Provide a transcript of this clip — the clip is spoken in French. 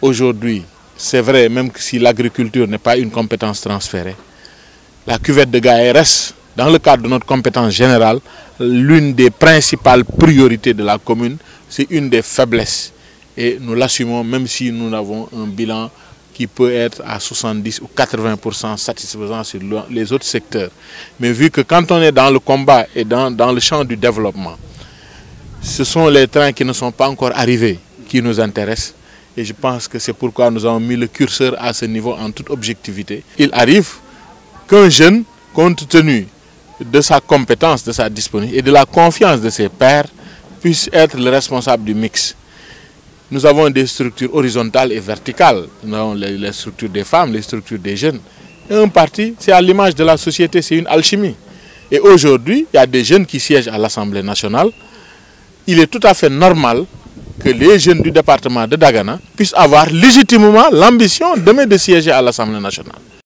aujourd'hui, c'est vrai, même si l'agriculture n'est pas une compétence transférée, la cuvette de Gaïa reste, dans le cadre de notre compétence générale, l'une des principales priorités de la commune. C'est une des faiblesses. Et nous l'assumons même si nous avons un bilan qui peut être à 70 ou 80% satisfaisant sur les autres secteurs. Mais vu que quand on est dans le combat et dans le champ du développement, ce sont les trains qui ne sont pas encore arrivés qui nous intéressent. Et je pense que c'est pourquoi nous avons mis le curseur à ce niveau en toute objectivité. Il arrive qu'un jeune, compte tenu de sa compétence, de sa disponibilité et de la confiance de ses pairs, puisse être le responsable du mix. Nous avons des structures horizontales et verticales. Nous avons les structures des femmes, les structures des jeunes. Et un parti, c'est à l'image de la société, c'est une alchimie. Et aujourd'hui, il y a des jeunes qui siègent à l'Assemblée nationale. Il est tout à fait normal que les jeunes du département de Dagana puissent avoir légitimement l'ambition demain de siéger à l'Assemblée nationale.